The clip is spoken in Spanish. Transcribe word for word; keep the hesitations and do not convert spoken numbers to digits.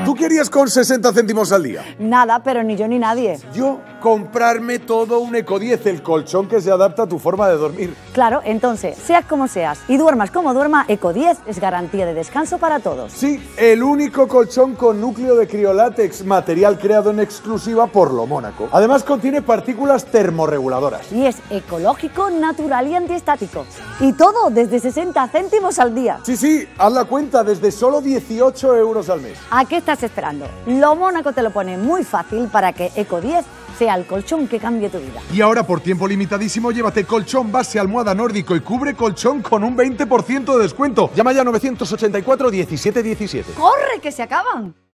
¿Tú qué harías con sesenta céntimos al día? Nada, pero ni yo ni nadie. Yo, comprarme todo un Eco diez, el colchón que se adapta a tu forma de dormir. Claro, entonces, seas como seas y duermas como duerma, Eco diez es garantía de descanso para todos. Sí, el único colchón con núcleo de criolátex, material creado en exclusiva por Lo Mónaco. Además contiene partículas termorreguladoras. Y es ecológico, natural y antiestático. Y todo desde sesenta céntimos al día. Sí, sí, haz la cuenta, desde solo dieciocho euros al mes. ¿A qué estás esperando? Lo Mónaco te lo pone muy fácil para que Eco diez sea el colchón que cambie tu vida. Y ahora, por tiempo limitadísimo, llévate colchón base almohada nórdico y cubre colchón con un veinte por ciento de descuento. Llama ya novecientos ochenta y cuatro diecisiete diecisiete. ¡Corre, que se acaban!